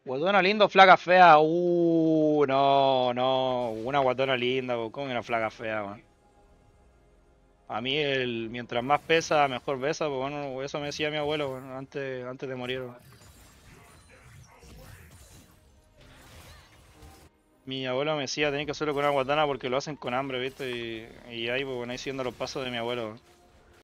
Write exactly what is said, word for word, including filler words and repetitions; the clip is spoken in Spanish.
Guatona linda o flaca fea. Uh, no, no. Una guatona linda, po. ¿Cómo que una flaca fea, man? A mí, el, mientras más pesa, mejor besa, pues bueno, eso me decía mi abuelo, bueno, antes, antes de morir, weón. Mi abuelo me decía, tenés que hacerlo con una guatana porque lo hacen con hambre, ¿viste? Y, y ahí, pues bueno, ahí siguiendo los pasos de mi abuelo.